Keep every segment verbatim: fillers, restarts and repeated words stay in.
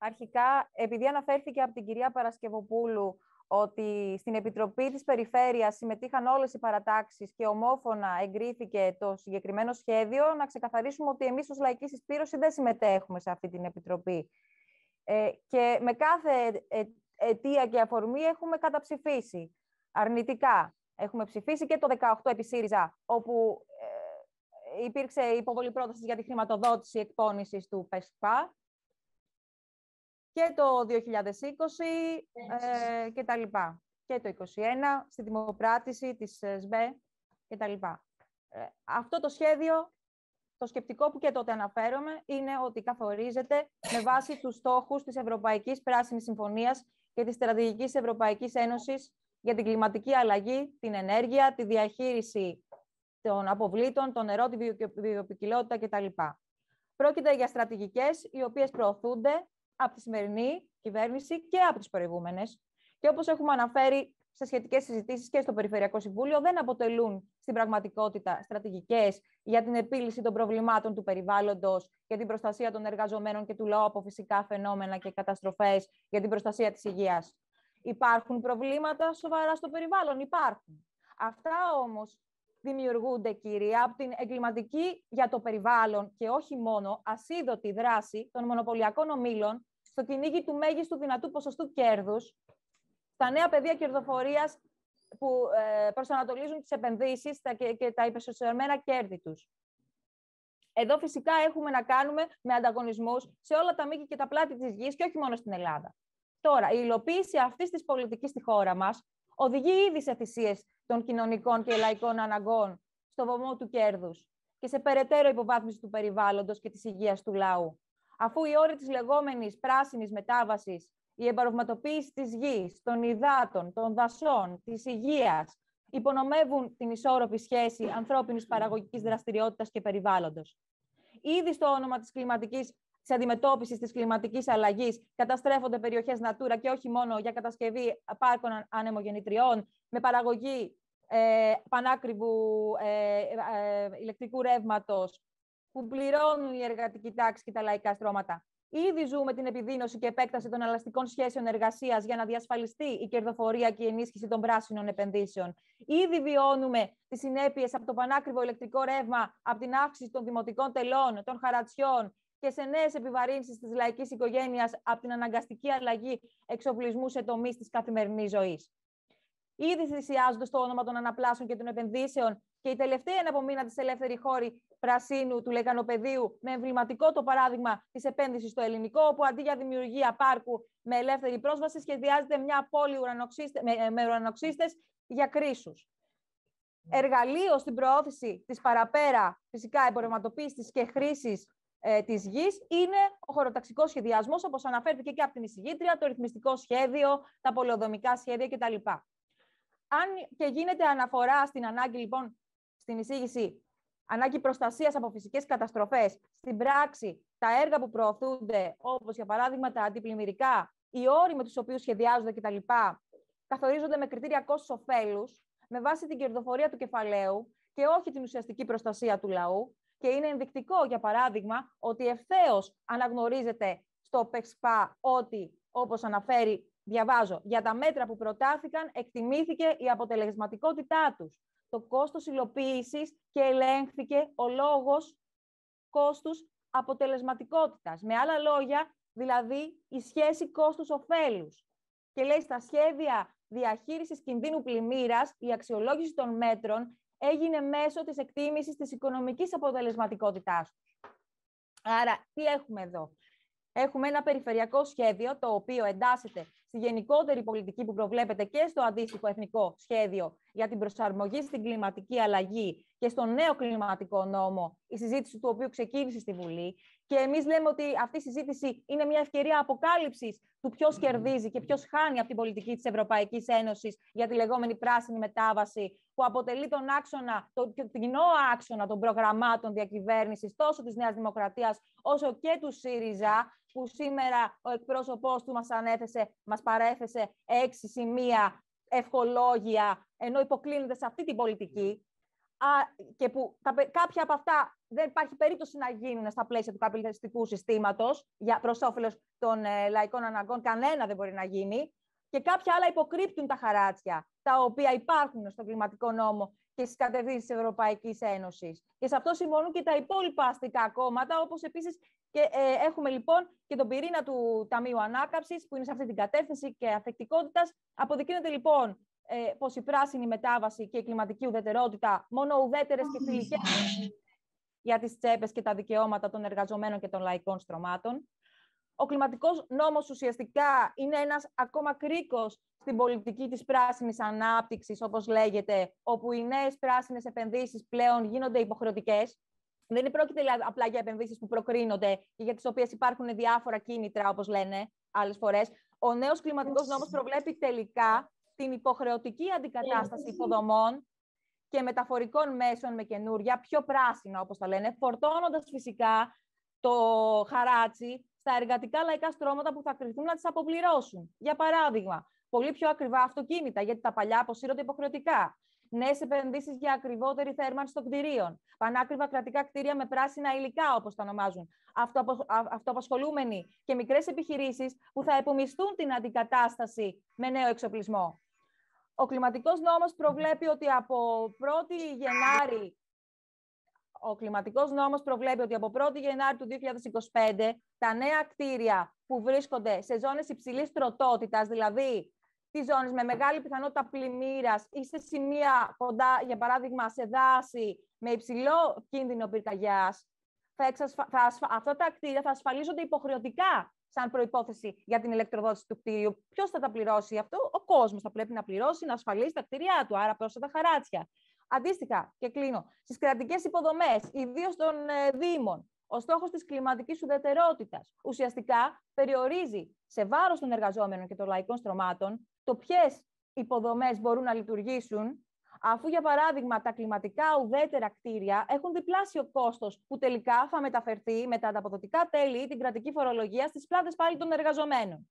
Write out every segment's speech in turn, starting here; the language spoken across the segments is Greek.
Αρχικά, επειδή αναφέρθηκε από την κυρία Παρασκευοπούλου ότι στην Επιτροπή της Περιφέρειας συμμετείχαν όλες οι παρατάξεις και ομόφωνα εγκρίθηκε το συγκεκριμένο σχέδιο, να ξεκαθαρίσουμε ότι εμείς ως Λαϊκή Συσπήρωση δεν συμμετέχουμε σε αυτή την Επιτροπή. Ε, και με κάθε αιτία και αφορμή έχουμε καταψηφίσει αρνητικά. Έχουμε ψηφίσει και το δεκαοκτώ επί ΣΥΡΙΖΑ, όπου ε, υπήρξε υποβολή πρότασης για τη χρηματοδότηση εκπώνησης του ΠΕΣΠΑ, και το δύο χιλιάδες είκοσι ε, και τα λοιπά. Και το είκοσι ένα στη δημοπράτηση της ΣΜΕ και τα λοιπά. Ε, αυτό το σχέδιο, το σκεπτικό που και τότε αναφέρομαι, είναι ότι καθορίζεται με βάση τους στόχους της Ευρωπαϊκής Πράσινης Συμφωνίας και της Στρατηγικής Ευρωπαϊκής Ένωσης για την κλιματική αλλαγή, την ενέργεια, τη διαχείριση των αποβλήτων, το νερό, τη βιοποικιλότητα κτλ. Πρόκειται για στρατηγικές οι οποίες προωθούνται από τη σημερινή κυβέρνηση και από τις προηγούμενες. Και όπως έχουμε αναφέρει σε σχετικές συζητήσεις και στο Περιφερειακό Συμβούλιο, δεν αποτελούν στην πραγματικότητα στρατηγικές για την επίλυση των προβλημάτων του περιβάλλοντος, για την προστασία των εργαζομένων και του λαού από φυσικά φαινόμενα και καταστροφές, για την προστασία της υγείας. Υπάρχουν προβλήματα σοβαρά στο περιβάλλον, υπάρχουν. Αυτά όμως δημιουργούνται, κυρία, από την εγκληματική για το περιβάλλον και όχι μόνο ασίδωτη δράση των μονοπωλιακών ομίλων στο κυνήγι του μέγιστου δυνατού ποσοστού κέρδους, στα νέα πεδία κερδοφορίας που ε, προσανατολίζουν τις επενδύσεις και, και τα υπεσοσιωμένα κέρδη τους. Εδώ φυσικά έχουμε να κάνουμε με ανταγωνισμούς σε όλα τα μήκη και τα πλάτη της γης και όχι μόνο στην Ελλάδα. Τώρα, η υλοποίηση αυτής της πολιτικής στη χώρα μας οδηγεί ήδη σε θυσίες των κοινωνικών και λαϊκών αναγκών στο βωμό του κέρδους και σε περαιτέρω υποβάθμιση του περιβάλλοντος και της υγείας του λαού. Αφού οι όροι της λεγόμενης πράσινης μετάβασης, η εμπορευματοποίηση της γης, των υδάτων, των δασών, της υγείας, υπονομεύουν την ισόρροπη σχέση ανθρώπινης παραγωγικής δραστηριότητας και περιβάλλοντος. Ήδη στο όνομα της κλιματικής της αντιμετώπισης της κλιματικής αλλαγής καταστρέφονται περιοχές Natura και όχι μόνο για κατασκευή πάρκων ανεμογεννητριών με παραγωγή ε, πανάκριβου ε, ε, ηλεκτρικού ρεύματος που πληρώνουν η εργατική τάξη και τα λαϊκά στρώματα. Ήδη ζούμε την επιδείνωση και επέκταση των ελαστικών σχέσεων εργασίας για να διασφαλιστεί η κερδοφορία και η ενίσχυση των πράσινων επενδύσεων. Ήδη βιώνουμε τις συνέπειες από το πανάκριβο ηλεκτρικό ρεύμα, από την αύξηση των δημοτικών τελών, των χαρατσιών και σε νέες επιβαρύνσεις της λαϊκής οικογένειας από την αναγκαστική αλλαγή εξοπλισμού σε τομείς της καθημερινής ζωής. Ήδη θυσιάζονται στο όνομα των αναπλάσεων και των επενδύσεων και η τελευταία εναπομείνατη σε ελεύθερη χώρη πρασίνου του λεκανοπεδίου, με εμβληματικό το παράδειγμα της επένδυσης στο ελληνικό, όπου αντί για δημιουργία πάρκου με ελεύθερη πρόσβαση, σχεδιάζεται μια πόλη ουρανοξύστε, με, με ουρανοξύστες για κρίσους. Εργαλείο στην προώθηση της παραπέρα φυσικά εμπορευματοποίησης και χρήσης ε, της γης είναι ο χωροταξικός σχεδιασμός, όπως αναφέρθηκε και από την εισηγήτρια, το ρυθμιστικό σχέδιο, τα πολεοδομικά σχέδια κτλ. Αν και γίνεται αναφορά στην ανάγκη, λοιπόν, στην εισήγηση, ανάγκη προστασίας από φυσικές καταστροφές, στην πράξη τα έργα που προωθούνται, όπως για παράδειγμα τα αντιπλημμυρικά, οι όροι με τους οποίους σχεδιάζονται κτλ., καθορίζονται με κριτήρια κόστους-οφέλους, με βάση την κερδοφορία του κεφαλαίου και όχι την ουσιαστική προστασία του λαού. Και είναι ενδεικτικό, για παράδειγμα, ότι ευθέως αναγνωρίζεται στο ΠΕΣΠΑ ότι, όπως αναφέρει, διαβάζω, για τα μέτρα που προτάθηκαν εκτιμήθηκε η αποτελεσματικότητά τους. Το κόστος υλοποίησης και ελέγχθηκε ο λόγος κόστους αποτελεσματικότητας. Με άλλα λόγια, δηλαδή η σχέση κόστους-οφέλους. Και λέει, στα σχέδια διαχείρισης κινδύνου πλημμύρας, η αξιολόγηση των μέτρων έγινε μέσω της εκτίμησης της οικονομικής αποτελεσματικότητάς τους. Άρα, τι έχουμε εδώ? Έχουμε ένα περιφερειακό σχέδιο, το οποίο εντάσσεται στη γενικότερη πολιτική που προβλέπεται και στο αντίστοιχο εθνικό σχέδιο για την προσαρμογή στην κλιματική αλλαγή και στο νέο κλιματικό νόμο, η συζήτηση του οποίου ξεκίνησε στη Βουλή. Και εμείς λέμε ότι αυτή η συζήτηση είναι μια ευκαιρία αποκάλυψης του ποιος κερδίζει και ποιος χάνει από την πολιτική της Ευρωπαϊκής Ένωσης για τη λεγόμενη πράσινη μετάβαση, που αποτελεί τον άξονα, τον κοινό άξονα των προγραμμάτων διακυβέρνησης τόσο της Νέας Δημοκρατίας όσο και του ΣΥΡΙΖΑ, που σήμερα ο εκπρόσωπός του μας ανέθεσε, μας παρέθεσε έξι σημεία ευχολόγια, ενώ υποκλίνεται σε αυτή την πολιτική. και που τα, κάποια από αυτά δεν υπάρχει περίπτωση να γίνουν στα πλαίσια του καπιταλιστικού συστήματος προς όφελος των ε, λαϊκών αναγκών. Κανένα δεν μπορεί να γίνει. Και κάποια άλλα υποκρύπτουν τα χαράτσια, τα οποία υπάρχουν στον κλιματικό νόμο και στις κατευθύνσεις της Ευρωπαϊκής Ένωσης. Και σε αυτό συμφωνούν και τα υπόλοιπα αστικά κόμματα, όπως επίσης και ε, έχουμε λοιπόν και τον πυρήνα του Ταμείου Ανάκαμψης, που είναι σε αυτή την κατεύθυνση και ανθεκτικότητας. Αποδεικνύεται λοιπόν ε, πως η πράσινη μετάβαση και η κλιματική ουδετερότητα μόνο ουδέτερες και φιλικές για τις τσέπες και τα δικαιώματα των εργαζομένων και των λαϊκών στρωμάτων. Ο κλιματικός νόμος ουσιαστικά είναι ένας ακόμα κρίκος στην πολιτική της πράσινης ανάπτυξης, όπως λέγεται, όπου οι νέες πράσινες επενδύσεις πλέον γίνονται υποχρεωτικές. Δεν πρόκειται απλά για επενδύσεις που προκρίνονται και για τις οποίες υπάρχουν διάφορα κίνητρα, όπως λένε άλλες φορές. Ο νέος κλιματικός νόμος προβλέπει τελικά την υποχρεωτική αντικατάσταση υποδομών και μεταφορικών μέσων με καινούρια, πιο πράσινα, όπως τα λένε, φορτώνοντας φυσικά το χαράτσι στα εργατικά λαϊκά στρώματα που θα κληθούν να τις αποπληρώσουν. Για παράδειγμα, πολύ πιο ακριβά αυτοκίνητα, γιατί τα παλιά αποσύρονται υποχρεωτικά. Νέες επενδύσεις για ακριβότερη θέρμανση των κτηρίων. Πανάκριβα κρατικά κτίρια με πράσινα υλικά, όπως τα ονομάζουν. Αυτοαπασχολούμενοι και μικρές επιχειρήσεις που θα επομισθούν την αντικατάσταση με νέο εξοπλισμό. Ο κλιματικός νόμος προβλέπει ότι από πρώτη Γενάρη Ο κλιματικός νόμος προβλέπει ότι από πρώτη Γενάρη του δύο χιλιάδες είκοσι πέντε τα νέα κτίρια που βρίσκονται σε ζώνες υψηλής τροτότητας, δηλαδή τις ζώνες με μεγάλη πιθανότητα πλημμύρας ή σε σημεία κοντά, για παράδειγμα, σε δάση με υψηλό κίνδυνο πυρκαγιάς, θα εξασφα... θα ασφα... αυτά τα κτίρια θα ασφαλίζονται υποχρεωτικά σαν προϋπόθεση για την ηλεκτροδότηση του κτίριου. Ποιος θα τα πληρώσει αυτό? Ο κόσμος θα πρέπει να πληρώσει, να ασφαλίσει τα κτίρια του, άρα πρόσθετα χαράτσια. Αντίστοιχα, και κλείνω, στις κρατικές υποδομές, ιδίως των ε, δήμων, ο στόχος της κλιματικής ουδετερότητας ουσιαστικά περιορίζει σε βάρος των εργαζόμενων και των λαϊκών στρωμάτων το ποιες υποδομές μπορούν να λειτουργήσουν, αφού, για παράδειγμα, τα κλιματικά ουδέτερα κτίρια έχουν διπλάσιο κόστος που τελικά θα μεταφερθεί με τα ανταποδοτικά τέλη ή την κρατική φορολογία στις πλάτες πάλι των εργαζομένων.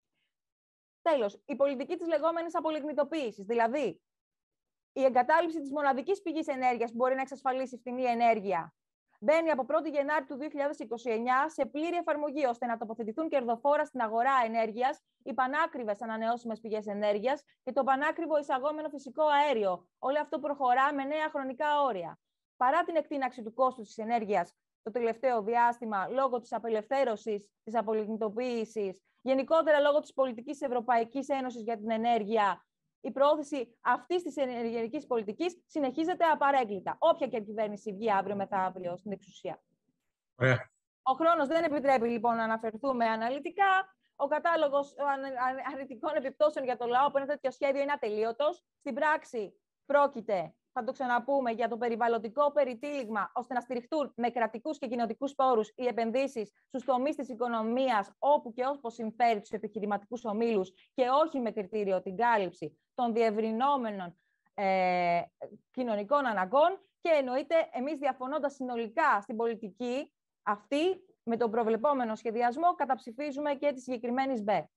Τέλος, η πολιτική της λεγόμενης απολιγνητοποίησης, δηλαδή η εγκατάλειψη της μοναδικής πηγής ενέργειας που μπορεί να εξασφαλίσει φθηνή ενέργεια, μπαίνει από πρώτη Γενάρη του δύο χιλιάδες είκοσι εννιά σε πλήρη εφαρμογή, ώστε να τοποθετηθούν κερδοφόρα στην αγορά ενέργειας οι πανάκριβες ανανεώσιμες πηγές ενέργειας και το πανάκριβο εισαγόμενο φυσικό αέριο. Όλο αυτό προχωρά με νέα χρονικά όρια. Παρά την εκτείναξη του κόστους της ενέργειας το τελευταίο διάστημα, λόγω της απελευθέρωσης, της απολιγνητοποίησης, γενικότερα λόγω της πολιτικής Ευρωπαϊκής Ένωσης για την ενέργεια, η προώθηση αυτής της ενεργειακής πολιτικής συνεχίζεται απαρέγκλητα. Όποια και κυβέρνηση βγει αύριο μεθαύριο στην εξουσία. Ωραία. Ο χρόνος δεν επιτρέπει λοιπόν να αναφερθούμε αναλυτικά. Ο κατάλογος αρνητικών επιπτώσεων για το λαό από ένα τέτοιο σχέδιο είναι ατελείωτος. Στην πράξη πρόκειται, θα το ξαναπούμε, για το περιβαλλοντικό περιτύλιγμα, ώστε να στηριχτούν με κρατικούς και κοινοτικούς πόρους οι επενδύσεις στους τομείς της οικονομίας, όπου και όπως συμφέρει τους επιχειρηματικούς ομίλους, και όχι με κριτήριο την κάλυψη των διευρυνόμενων ε, κοινωνικών αναγκών. Και εννοείται, εμείς διαφωνώντας συνολικά στην πολιτική αυτή, με τον προβλεπόμενο σχεδιασμό, καταψηφίζουμε και τη συγκεκριμένη ΣΜΠΕ.